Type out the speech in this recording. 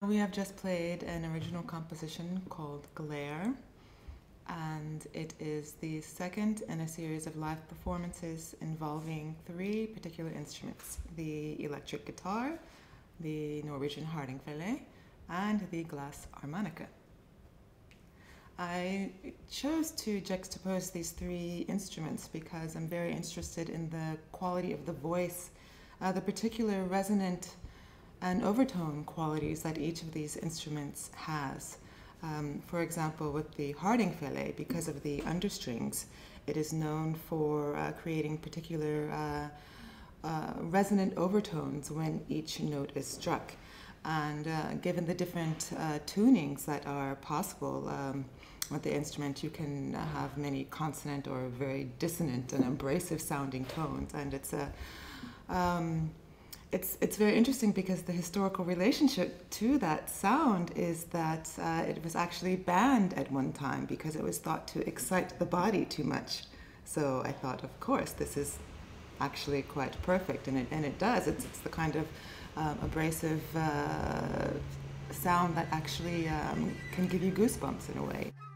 We have just played an original composition called Glare, and it is the second in a series of live performances involving three particular instruments: the electric guitar, the Norwegian hardingfele, and the glass armonica. I chose to juxtapose these three instruments because I'm very interested in the quality of the voice, the particular resonant and overtone qualities that each of these instruments has. For example, with the hardingfele, because of the understrings, it is known for creating particular resonant overtones when each note is struck. And given the different tunings that are possible with the instrument, you can have many consonant or very dissonant and abrasive sounding tones, and it's very interesting because the historical relationship to that sound is that it was actually banned at one time because it was thought to excite the body too much. So I thought, of course, this is actually quite perfect, and it does. It's the kind of abrasive sound that actually can give you goosebumps in a way.